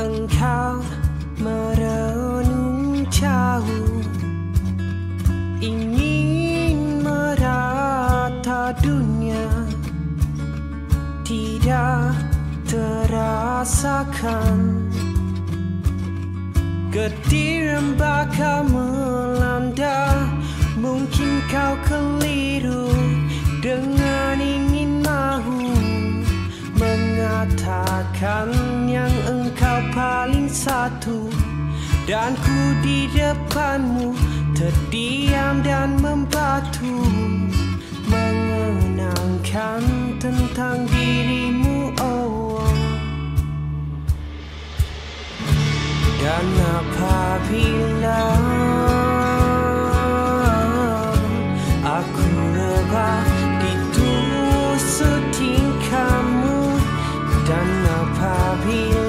engkau merenung jauh, ingin merata dunia, tidak terasakan. Getir bakal melanda, mungkin kau keliru dengan ingin mahu mengatakan yang engkau paling satu, dan ku di depanmu terdiam dan membatu, mengenangkan tentang dirimu, oh. Dan apabila aku rebah di tusuk tingkahmu, dan apabila